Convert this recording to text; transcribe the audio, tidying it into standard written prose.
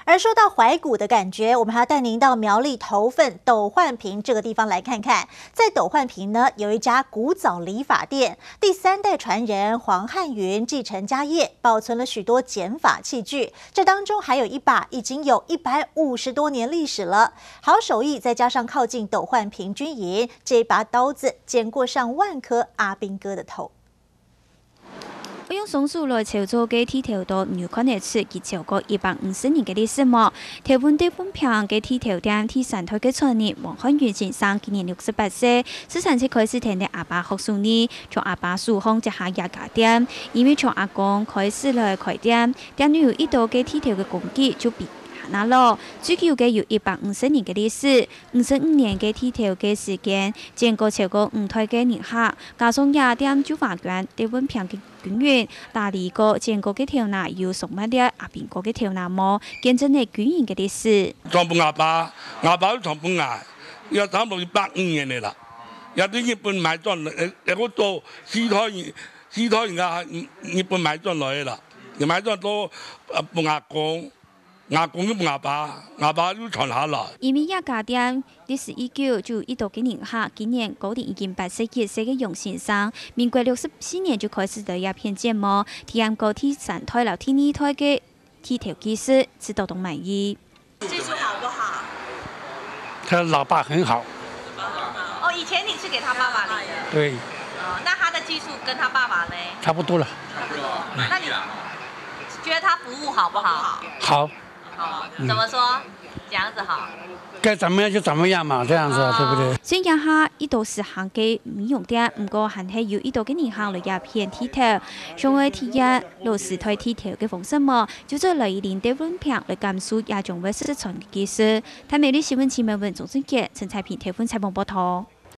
而说到怀古的感觉，我们还要带您到苗栗头份斗焕坪这个地方来看看。在斗焕坪呢，有一家古早理发店，第3代传人黄汉云继承家业，保存了许多剪发器具。这当中还有一把已经有150多年历史了，好手艺再加上靠近斗焕坪军营，这把刀子剪过上万颗阿兵哥的头。 我用松树来操作嘅剃头刀，唔看得出佢超过150年嘅历史么？台湾地方平嘅剃头店第3代嘅创立王汉元先生今年68岁，13岁开始听的阿爸学手艺，从阿爸手控一下牙家店，因为从阿公开始来开店，店里有一道嘅剃头嘅工具就比。 那咯，最久嘅有150年嘅历史，55年嘅剃头嘅时间，见过超过5台嘅年客，加上夜店酒法馆、台湾平嘅军员，大理个见过嘅头拿有送乜啲阿边个嘅头拿么，见证嘅军营嘅历史。 从本阿爸都从本牙，要差不多150年嚟啦。有啲日本买转嚟，嗰度四台牙日本买转嚟啦，又买转到本阿公。 阿公都阿爸都传下来。 因为一家店历史已久，就一道几年下，今年高龄已经87岁嘅杨先生，民国64年就开始在鸦片节目，体验过第3台到第2台嘅剃头技师，知道都满意。 技术好不好？ 他老爸很好。 哦，以前你是给他爸爸理的。 对。 哦，那他的技术跟他爸爸呢？ 差不多了。 那你觉得他服务好不好？ 好。 怎么说？这样子好。 该怎么样就怎么样嘛，这样子、对不对？ 虽然下一道是行嘅美容店，不过还系有一道嘅年行嚟鸦片剃头，上位体验60台剃头嘅方式么，就在来年台湾平嚟甘肃也仲会失传嘅技术。台美丽新闻前面文总总结陈彩平台湾采访报道。